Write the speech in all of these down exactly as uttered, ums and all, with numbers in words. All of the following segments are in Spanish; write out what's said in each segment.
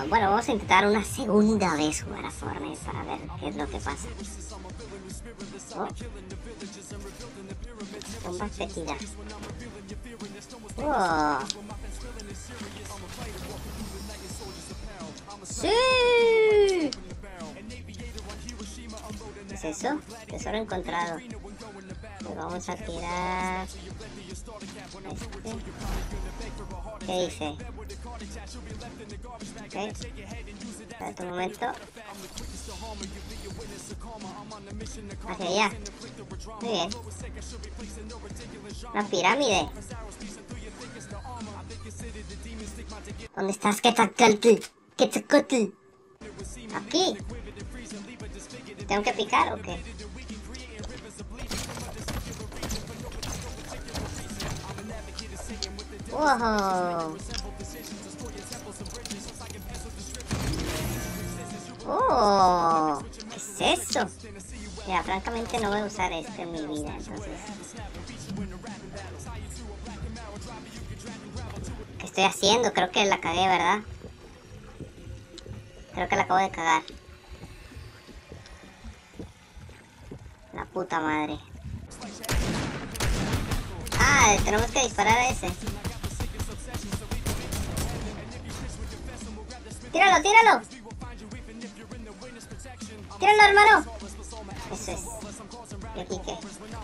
bueno, vamos a intentar una segunda vez jugar a Fortnite para ver qué es lo que pasa. Oh. Bombas fétidas. Oh. ¡Sí! ¿Qué es eso? Tesoro encontrado. Le vamos a tirar... Este. ¿Qué dice? Ok. Espérate un momento. Hacia allá. Muy bien. Una pirámide. ¿Dónde estás? Quetzalcóatl. Quetzalcóatl. Aquí. ¿Tengo que picar o qué? ¡Wow! ¡Oh! ¿Qué es eso? Mira, francamente no voy a usar esto en mi vida, entonces... ¿Qué estoy haciendo? Creo que la cagué, ¿verdad? Creo que la acabo de cagar. La puta madre. Ah, tenemos que disparar a ese. ¡Tíralo, tíralo! ¡Tíralo, hermano! Eso es. ¿Y aquí qué?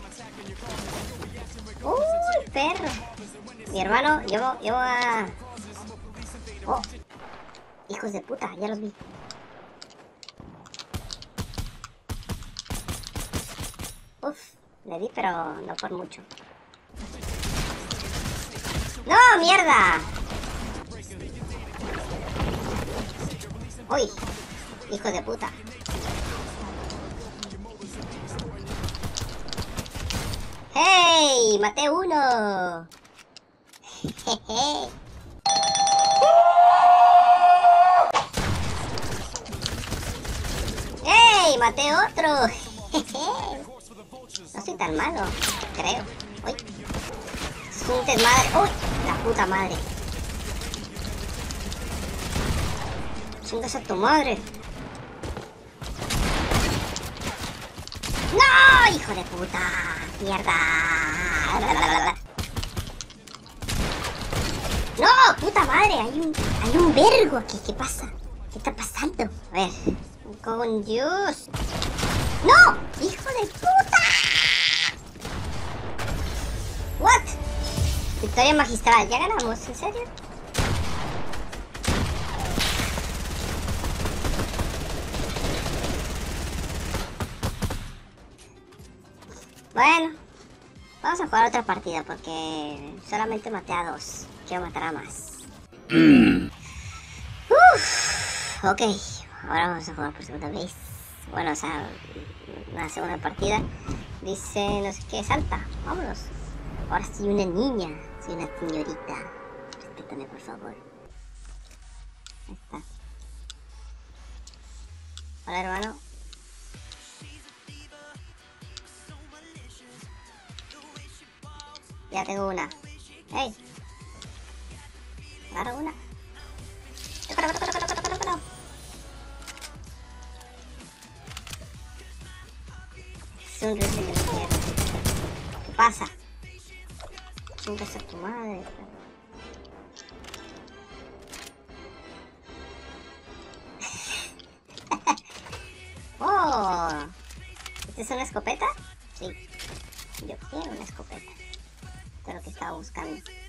¡Uy, perro! Mi hermano, yo, yo a... ¡Oh! Hijos de puta, ya los vi. Uf, le di, pero no por mucho. ¡No, mierda! ¡Uy! Hijo de puta. ¡Hey! ¡Maté uno! Jeje. ¡Hey! ¡Maté otro! Jeje. No soy tan malo, creo. ¡Uy! Es un desmadre. ¡Uy! La puta madre. Chingas a tu madre. ¡No! ¡Hijo de puta! ¡Mierda! ¡No! ¡Puta madre! Hay un, hay un vergo aquí. ¿Qué pasa? ¿Qué está pasando? A ver. Con Dios. ¡No! ¡Hijo de puta! ¿What? Victoria magistral. ¿Ya ganamos? ¿En serio? Bueno, vamos a jugar otra partida porque solamente maté a dos. Quiero matar a más. Uf, ok, ahora vamos a jugar por segunda vez. Bueno, o sea, una segunda partida. Dice, no sé qué, salta. Vámonos. Ahora soy una niña, soy una señorita. Respétame, por favor. Ahí está. Hola, hermano. Ya tengo una. ¡Hey! Agarro una. ¡Corre, corre, corre, corre, corre, corre! Es un rifle que no quiero. ¿Qué pasa? Chingas a tu madre. ¡Oh! ¿Esta es una escopeta? Sí. Yo quiero una escopeta. Esto es lo que estaba buscando.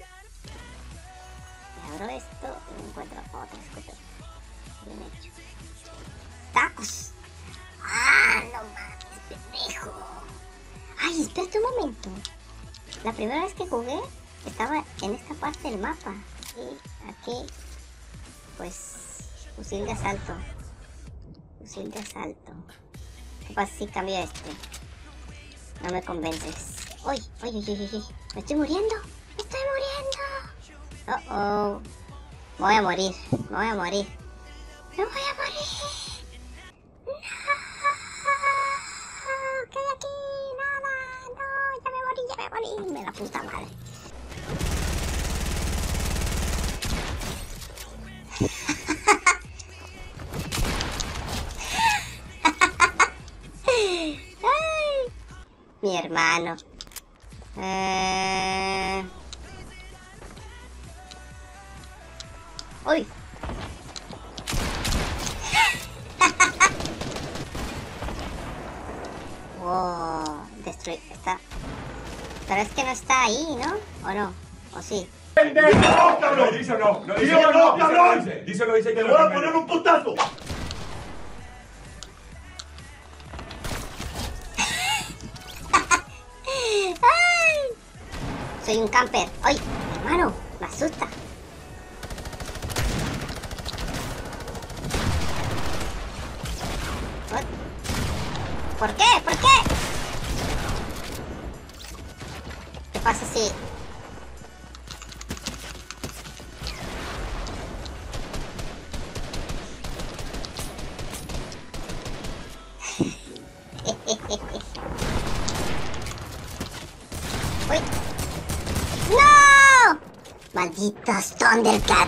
Me abro esto y me encuentro otra escopeta. Bien hecho. ¡Tacos! ¡Ah, no mames, pendejo! ¡Ay, espérate un momento! La primera vez que jugué estaba en esta parte del mapa. Y aquí, pues, fusil de asalto. Fusil de asalto. ¿Qué pasa si cambio este? No me convences. ¡Uy! ¡Uy, uy, uy, uy! ¡Me estoy muriendo! ¡Me estoy muriendo! ¡Oh, oh! Me voy a morir. Me voy a morir. ¡Me voy a morir! ¡No! ¿Qué hay aquí? ¡Nada! ¡No! ¡Ya me morí! ¡Ya me morí! ¡Me la puta madre! mi hermano. Eh... Uy. Wow, destruir, está. Pero es que no está ahí, ¿no? ¿O no? ¿O sí? ¡No, cabrón! Dice o no, no dice o no, cabrón. Dice o no dice que ¡Te voy a poner un putazo! Soy un camper. ¡Ay, hermano! Me asusta. ¿Por qué? ¿Por qué? ¿Qué pasa si...? ¡Uy! ¡No! ¡Malditos Thundercats!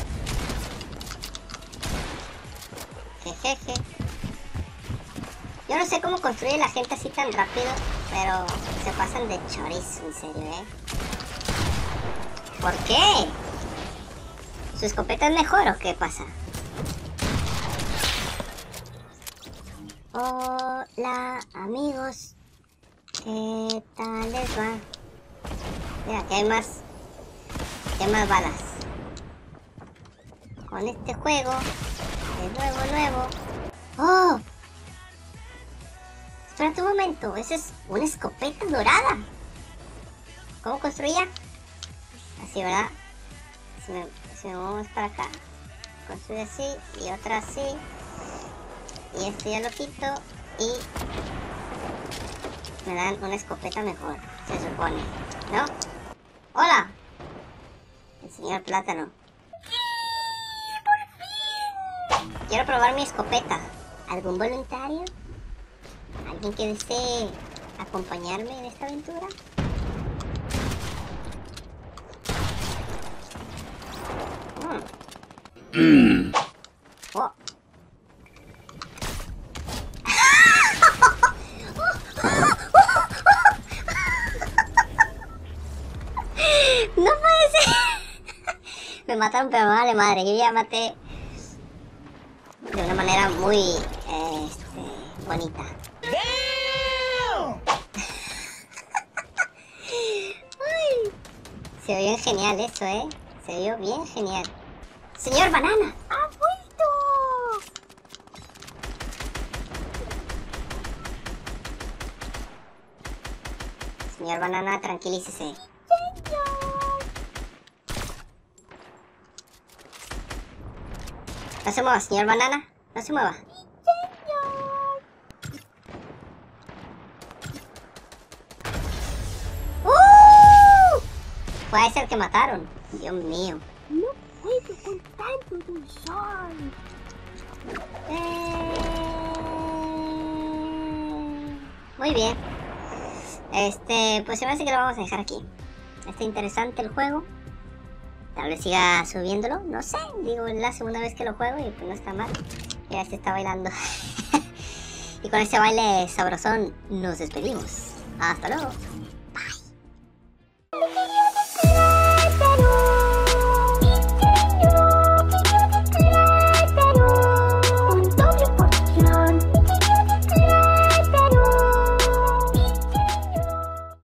Jejeje. Yo no sé cómo construye la gente así tan rápido, pero se pasan de chorizo, en serio, ¿eh? ¿Por qué? ¿Su escopeta es mejor o qué pasa? Hola, amigos. ¿Qué tal les va? Mira, que hay más... que hay más balas. Con este juego, de nuevo, nuevo. ¡Oh! Espérate un momento, esa es una escopeta dorada. ¿Cómo construía? Así, ¿verdad? Si me, si me movemos para acá, construye así y otra así. Y esto ya lo quito y me dan una escopeta mejor, se supone, ¿no? ¡Hola! El señor Plátano. Quiero probar mi escopeta. ¿Algún voluntario? ¿Alguien que desee acompañarme en esta aventura? Mm. Oh. No puede ser. Me mataron, pero vale madre. Yo ya maté de una manera muy eh, este, bonita. Ay, se vio bien genial eso, ¿eh? Se vio bien genial. ¡Señor Banana! ¡Ha vuelto! Señor Banana, tranquilícese. No se mueva, señor Banana. No se mueva. ¡Uh! Fue a ese el que mataron. Dios mío. No puedo con tanto dulzor. Eh... Muy bien. Este, pues se me hace que lo vamos a dejar aquí. Está interesante el juego. Tal vez siga subiéndolo, no sé. Digo, es la segunda vez que lo juego y pues no está mal. Ya se está bailando. Y con este baile sabrosón nos despedimos. Hasta luego.